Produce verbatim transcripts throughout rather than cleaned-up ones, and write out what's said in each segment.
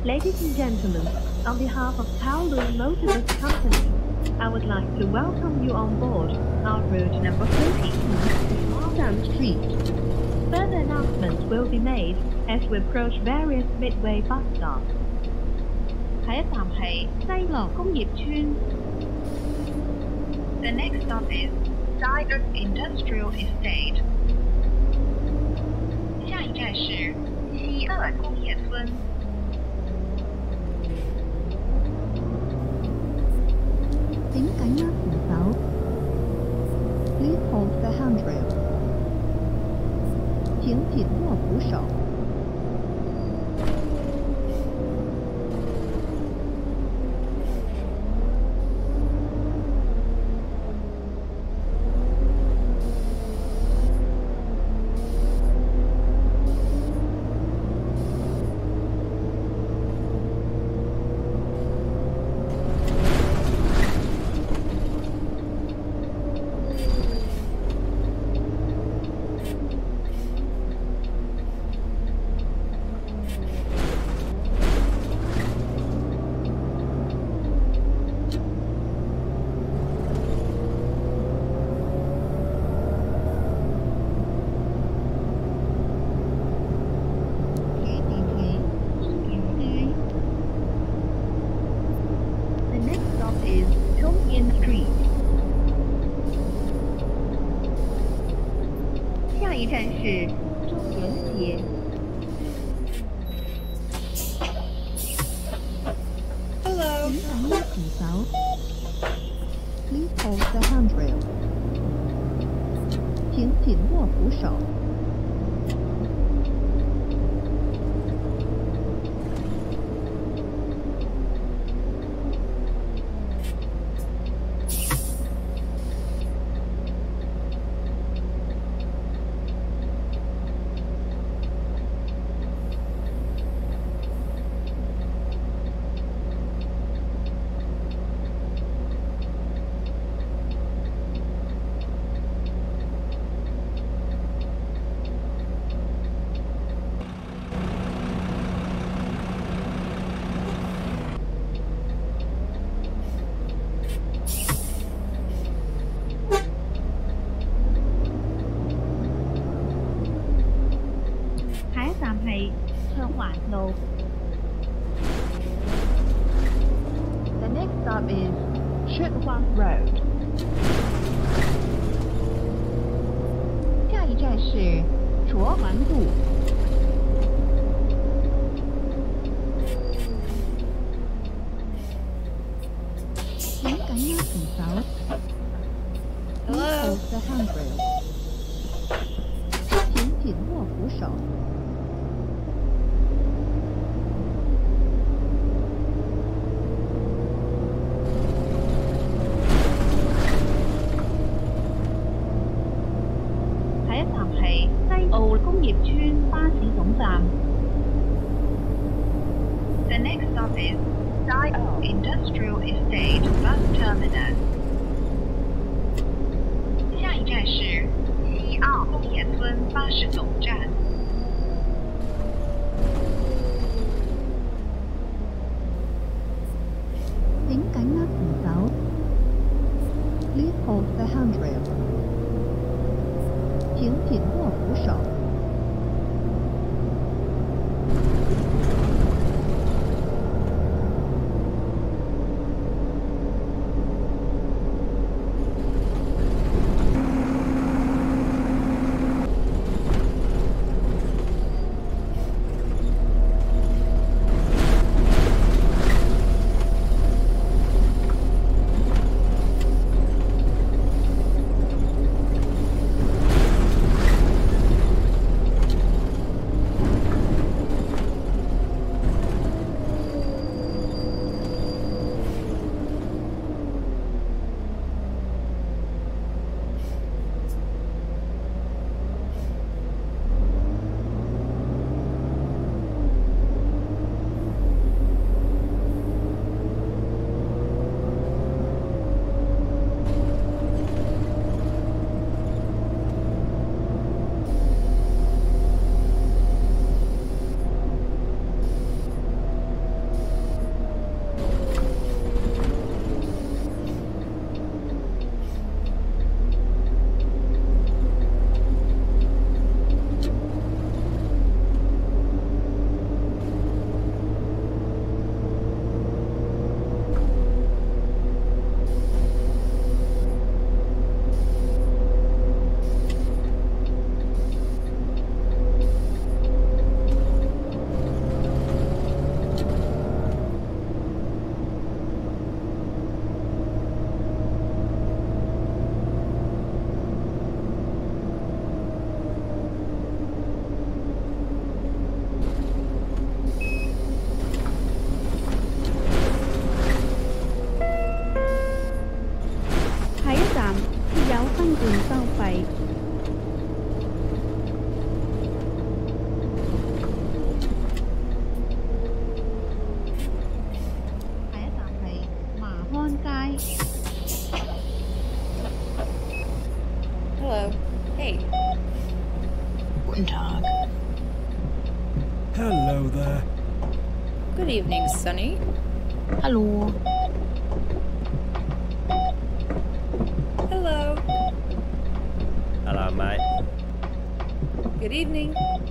Ladies and gentlemen, on behalf of Kowloon Motorbus Company, I would like to welcome you on board our route number thirty, Markham Street. Further announcements will be made as we approach various midway bus stops. 下一站係西樂工業村。The next stop is Daiger Industrial Estate. 下一站是西樂工業村。 請緊握扶手。Please hold the handrail. 請緊握扶手。 下一站是中原街。Hello。 请紧握扶手。Please hold the handrail. 请紧握扶手。 站係暢環路。The next stop is Shutwang Road. 下一站是卓環路。請緊握扶手。Hello. Hold the handrail. 請緊握扶手。工業村巴士總站。The next stop is Daigo Industrial Estate Bus Terminus. 下一站是西澳工業村巴士總站。請緊握扶手。Please hold the handrail. 請緊握扶手。 Hi. Hello. Hey. Guten Tag. Hello there. Good evening, Sonny. Hallo. Hello. Hello, mate. Good evening.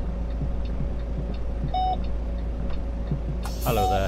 Hello there.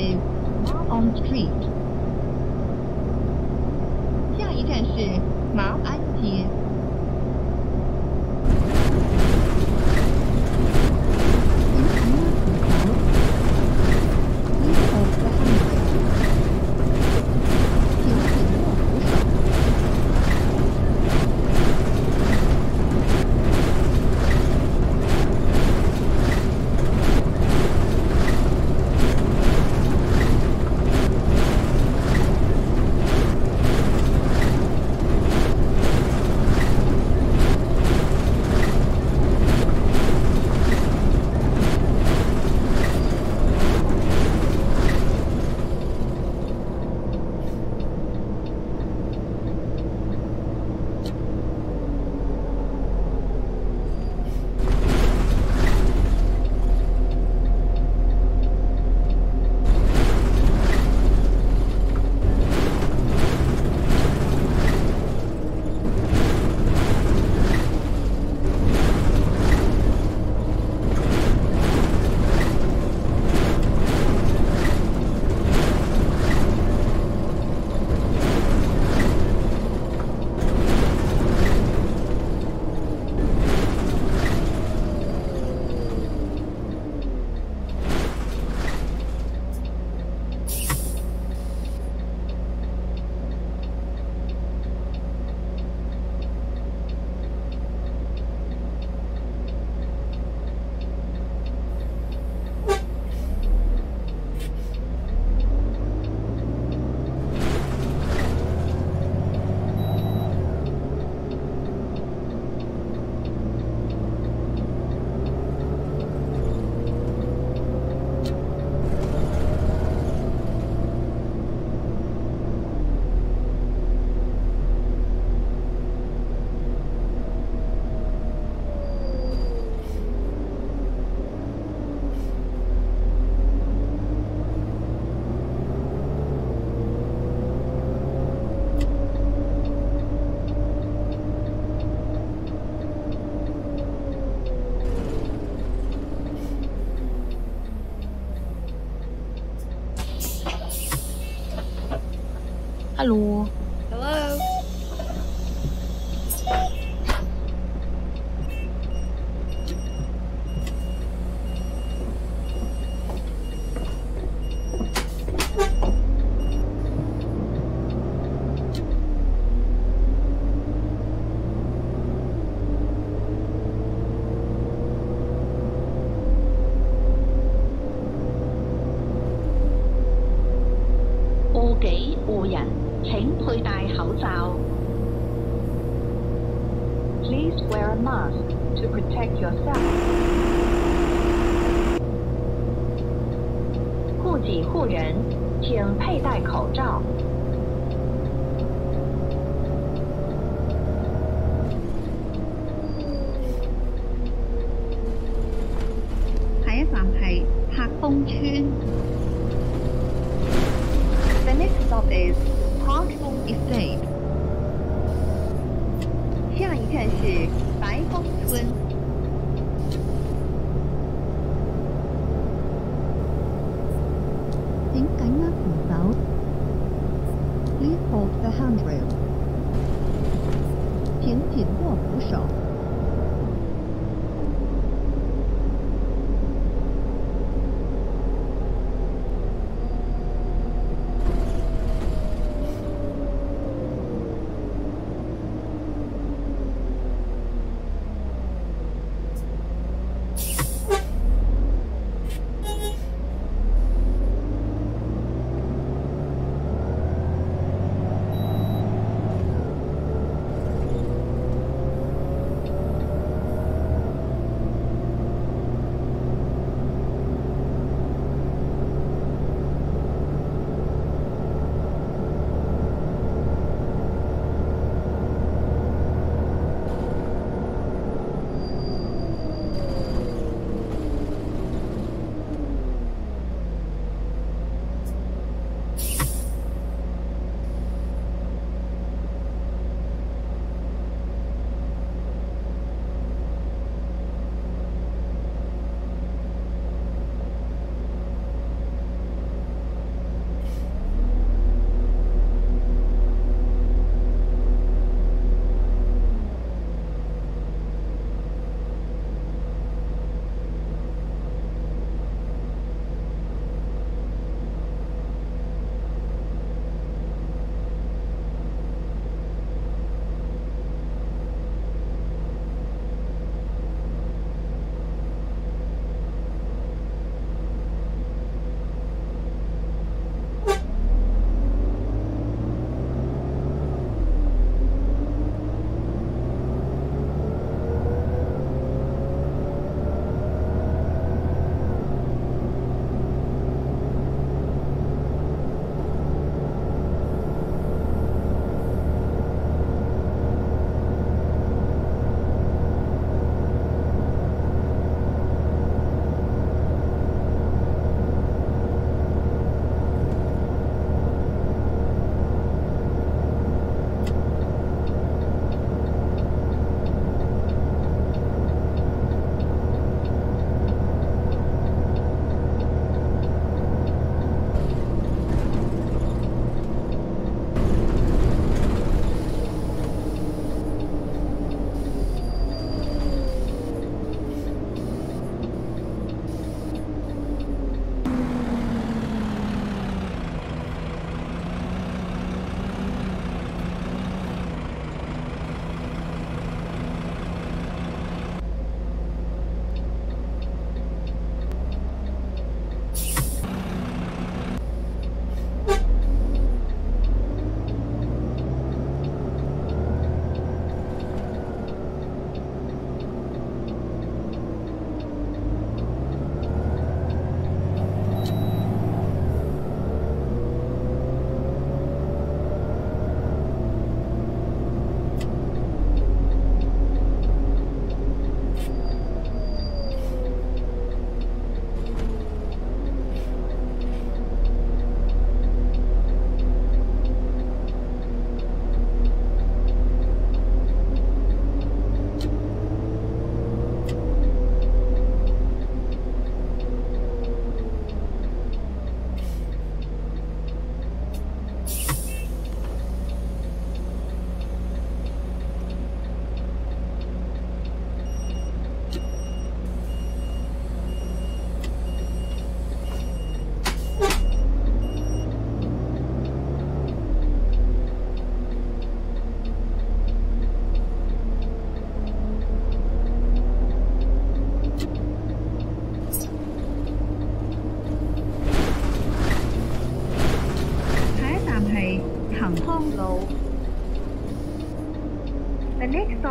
is on street。下一站是毛安街。 Hallo. Hello. Please wear a mask to protect yourself. 护己护人，请佩戴口罩。 下一站係柏豐村。The next stop is Park Fong Estate。下一站是白峰村。請緊握扶手。Please hold the handrail。請緊握扶手。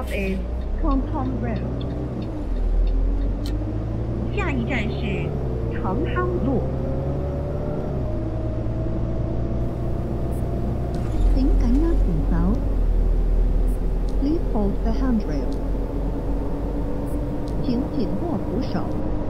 stop is Canton Road. 下一站是长康路。 請緊握扶手。Please hold the handrail. 請緊握扶手。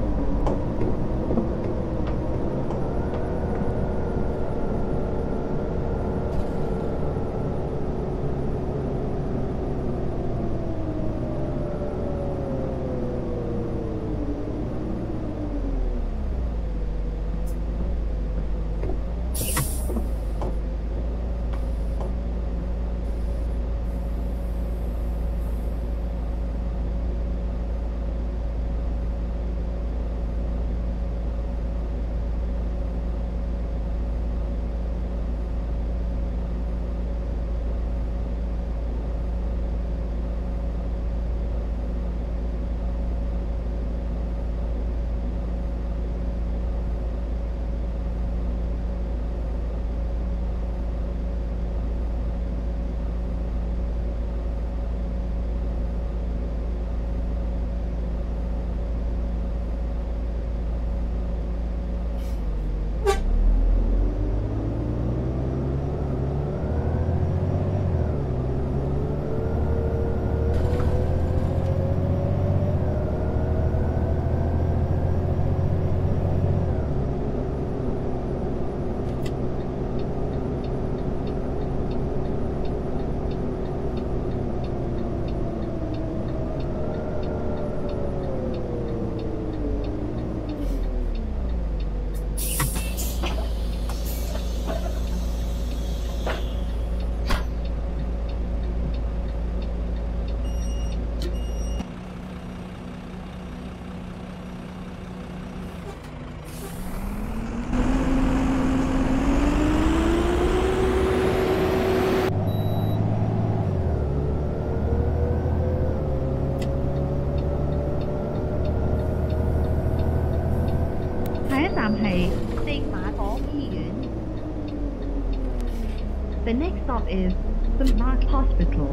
The next stop is Saint Mark's Hospital.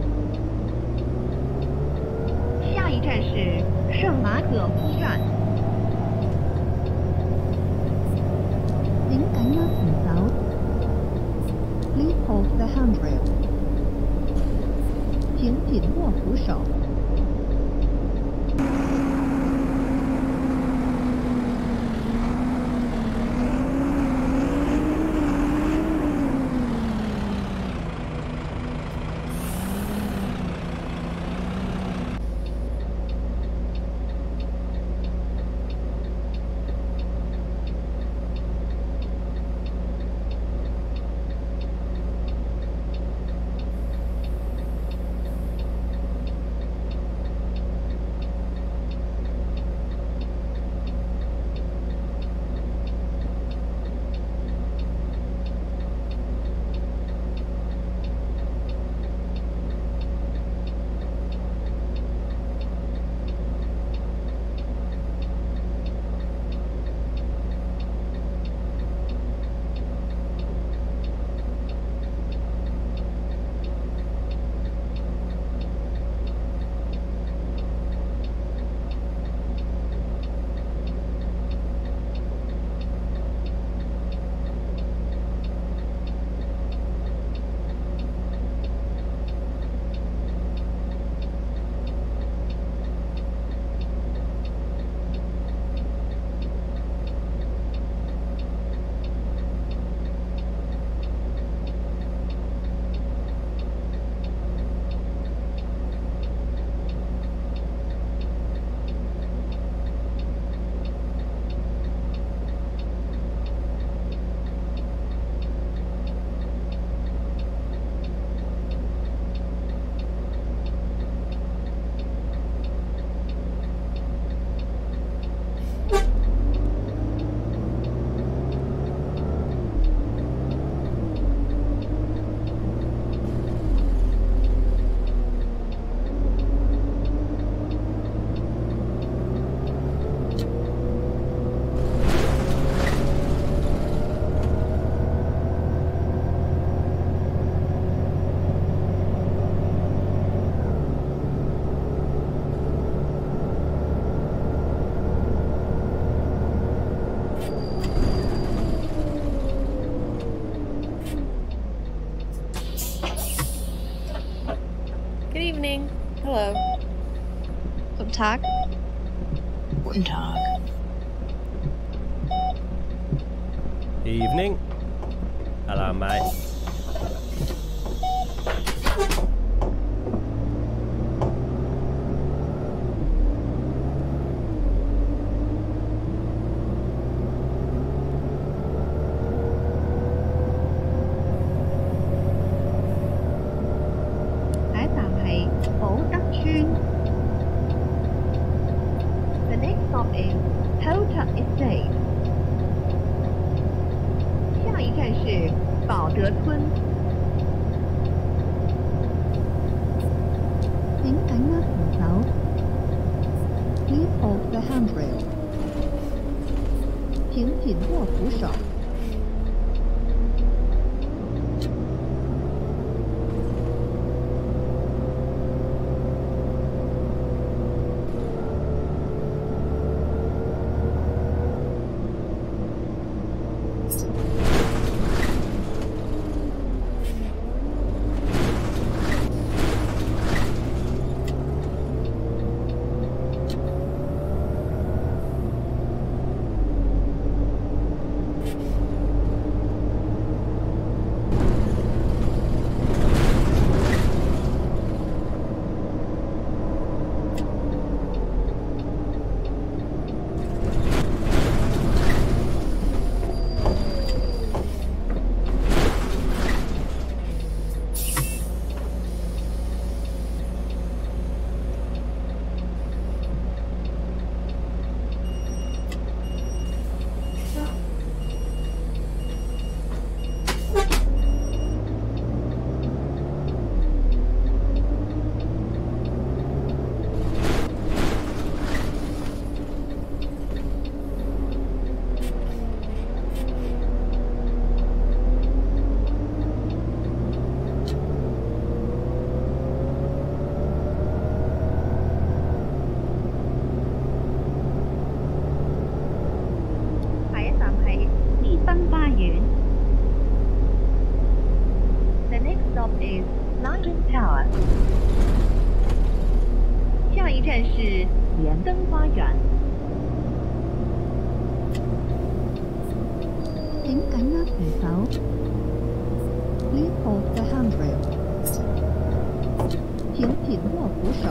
下一站是圣马可医院。 请緊握扶手。Please hold the handrail. 請緊握扶手。 Guten Tag. Guten Tag. Evening. Hello, mate. The next stop is Hota Estate. 下一站是保德村。 请紧握扶手。Please hold the handrail. 请紧握扶手。 The next stop is London Tower. 下一站是连登花园。 请紧握扶手。Please hold the handrail. 请紧握扶手。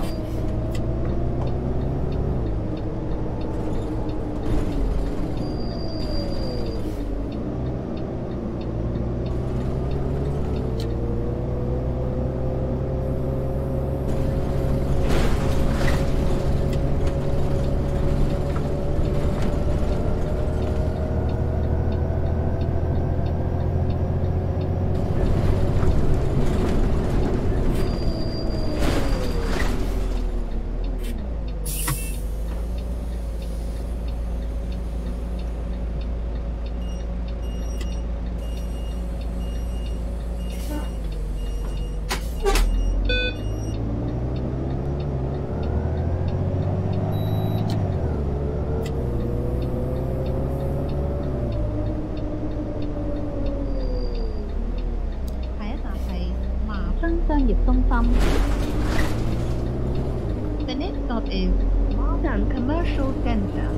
商業中心。The next stop is Modern Commercial Center.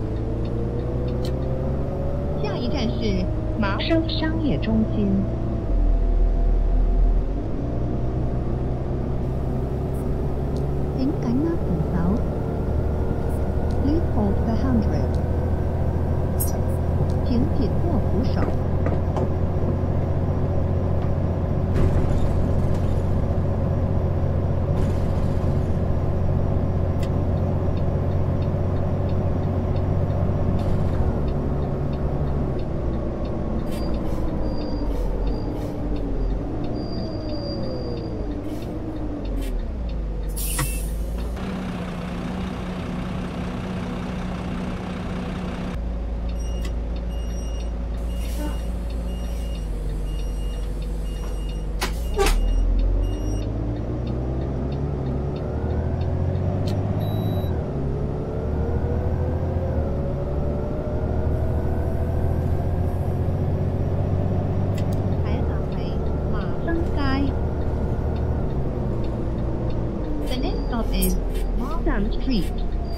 下一站是麻生商业中心。 請緊握扶手。Please hold the handrail. 請緊握扶手。 Marsden Street.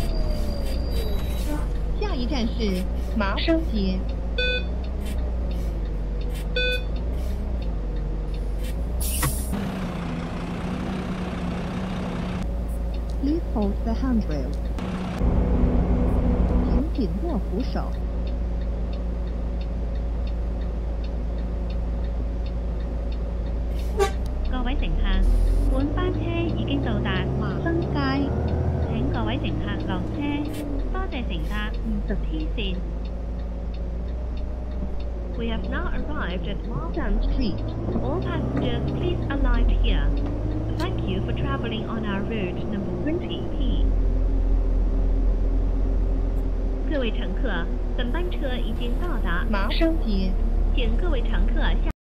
下一站是麻生街。Please hold the handrail. 请紧握扶手。 各位乘客，本班車已經到達華生街，請各位乘客落車。多謝乘搭二十 T 線。We have now arrived at Marsden Street. All passengers, please alight here. Thank you for traveling on our route number twenty P. 各位乘客，本班车已经到达麻生街。 请各位乘客下。